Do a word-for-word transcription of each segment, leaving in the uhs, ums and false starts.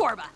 Forba.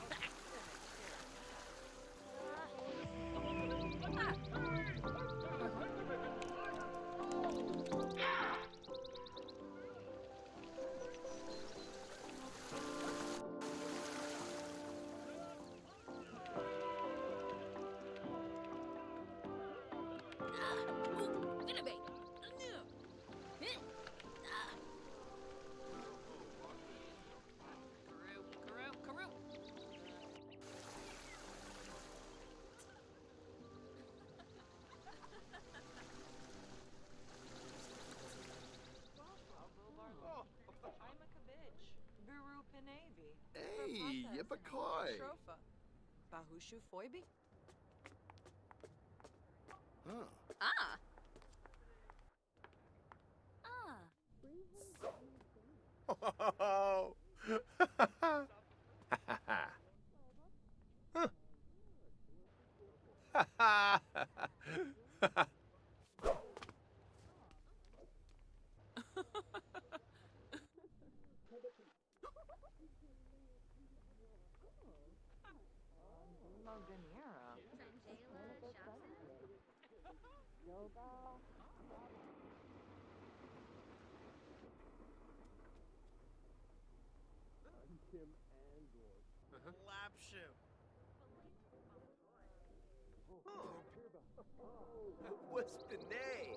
Hey, Yippee-ki! Bahushu Foibi? Huh. Ah. Oh! Lapshu. Oh. What's the name?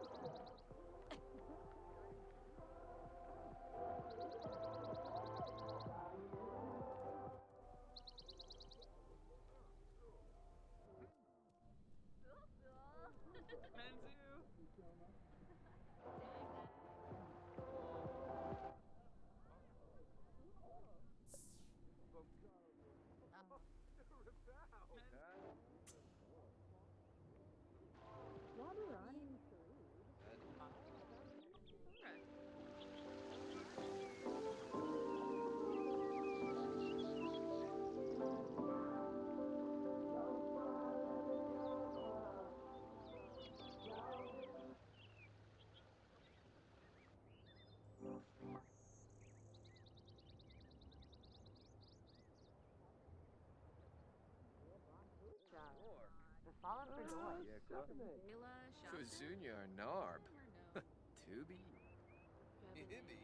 Fuzunya or Narb. Tubi. Hibby.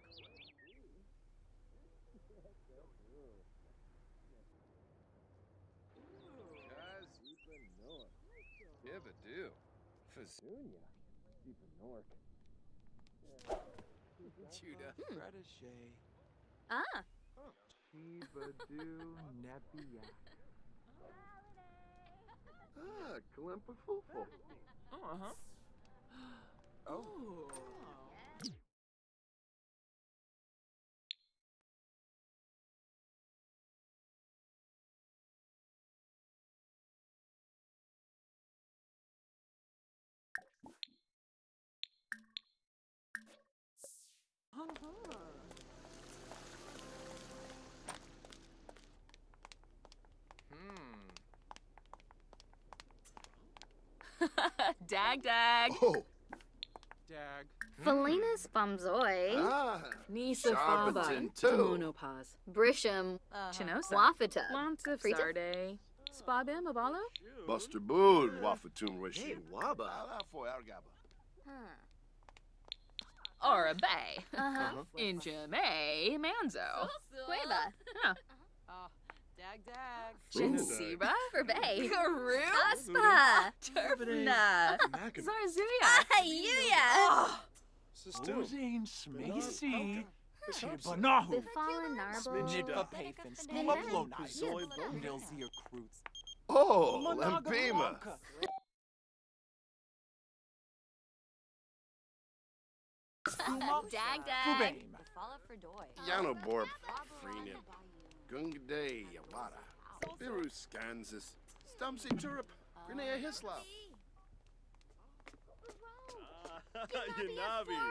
Kazipa Nork. Hibadoo. Fuzunya. Deepa Nork. Judah. Protege. Ah. Hibadoo Nebiak. Ah, Kalimpa Fufu. Oh, uh-huh. Oh. Dag dag. Oh! Dag. Felina's Bumzoi. Ah! Nisa Faba. Sharbatin too. Monopaz. Brisham. Chinosa. Wafata. Lanta Frita? Sarde. Spabim Abalo? Buster Bood, Wafatum Rishi. Hey, Waba. for Argaba. Or a bay. Uh-huh. Injame Manzo. Cueva. Huh. Dag Dag. Jinsiba. For Bay. Karoo. Aspa. Turfna. Mackin. Zarzuya. Ayuya. Ozane Smacy. Chibanahu. Bifala Narbo. Nidpa Pafin. Skuma Zoid Blonai. Nilzir Cruz. Oh, Lampima. Dag dag. Fubaim. Yano Borb. Freenip. Gungaday Yawada. Birus Kansas. Stumsy Turup. Grenea Hislop. Yanabi.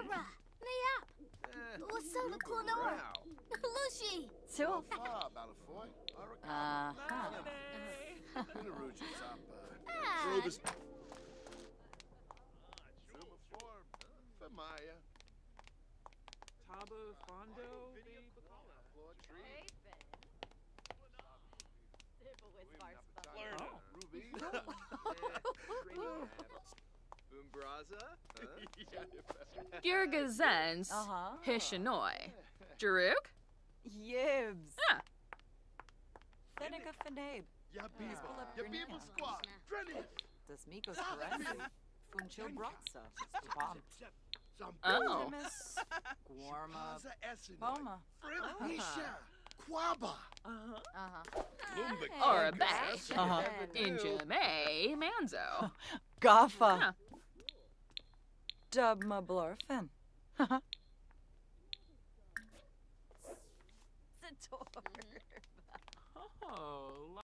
Wasona Clonora. Lucy. So far, Balafoy. Uh-huh. Pinaruja Zappa. Ah. Famaya. Taba Fondo. Umbraza? Huh? Girgazens. Uh-huh. Hishanoi. Jaruk? Yibs. Yeah. Fenica Fenabe. Ya people, ya people squad. Ready. Das Mikos Karenzi. Funchil Bratza. Bomb. Oh. Miss Guarma. Kaza Essenoi. Poma. Frimnisha. Quaba. Uh-huh. Lumbic. Or a bay. Uh-huh. Injame Manzo. Gaffa. Yeah. Dub ma blorfin. Sator. Oh,